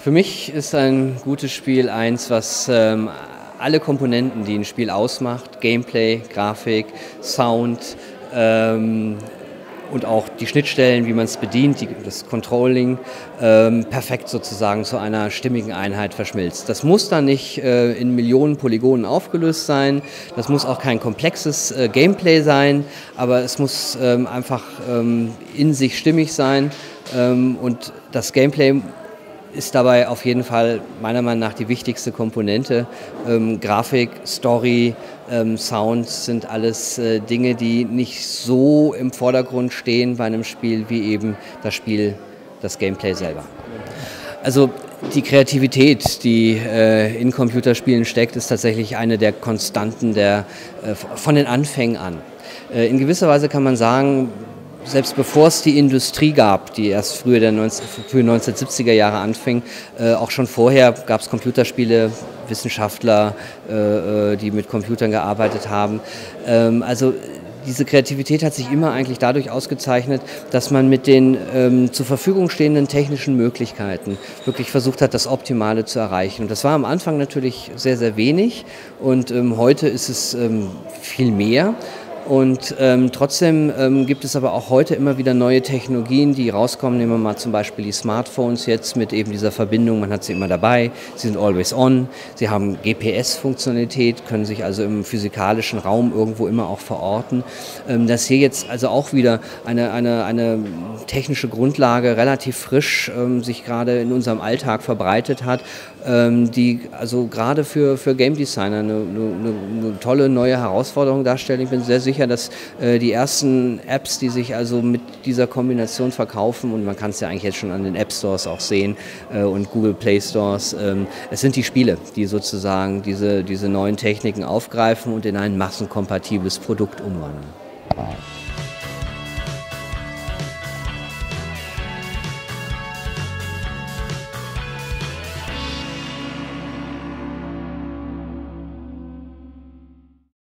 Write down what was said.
Für mich ist ein gutes Spiel eins, was alle Komponenten, die ein Spiel ausmacht, Gameplay, Grafik, Sound und auch die Schnittstellen, wie man es bedient, das Controlling, perfekt sozusagen zu einer stimmigen Einheit verschmilzt. Das muss dann nicht in Millionen Polygonen aufgelöst sein, das muss auch kein komplexes Gameplay sein, aber es muss einfach in sich stimmig sein und das Gameplay ist dabei auf jeden Fall meiner Meinung nach die wichtigste Komponente. Grafik, Story, Sound sind alles Dinge, die nicht so im Vordergrund stehen bei einem Spiel wie eben das Gameplay selber. Also die Kreativität, die in Computerspielen steckt, ist tatsächlich eine der Konstanten von den Anfängen an. In gewisser Weise kann man sagen, selbst bevor es die Industrie gab, die erst früh 1970er Jahre anfing, auch schon vorher gab es Computerspiele, Wissenschaftler, die mit Computern gearbeitet haben. Also diese Kreativität hat sich immer eigentlich dadurch ausgezeichnet, dass man mit den zur Verfügung stehenden technischen Möglichkeiten wirklich versucht hat, das Optimale zu erreichen. Und das war am Anfang natürlich sehr, sehr wenig und heute ist es viel mehr. Und trotzdem gibt es aber auch heute immer wieder neue Technologien, die rauskommen. Nehmen wir mal zum Beispiel die Smartphones jetzt mit eben dieser Verbindung. Man hat sie immer dabei, sie sind always on, sie haben GPS-Funktionalität, können sich also im physikalischen Raum irgendwo immer auch verorten. Dass hier jetzt also auch wieder eine technische Grundlage relativ frisch sich gerade in unserem Alltag verbreitet hat, die also gerade für Game Designer eine tolle neue Herausforderung darstellen. Ich bin sehr sicher, dass die ersten Apps, die sich also mit dieser Kombination verkaufen, und man kann es ja eigentlich jetzt schon an den App Stores auch sehen und Google Play Stores, es sind die Spiele, die sozusagen diese neuen Techniken aufgreifen und in ein massenkompatibles Produkt umwandeln.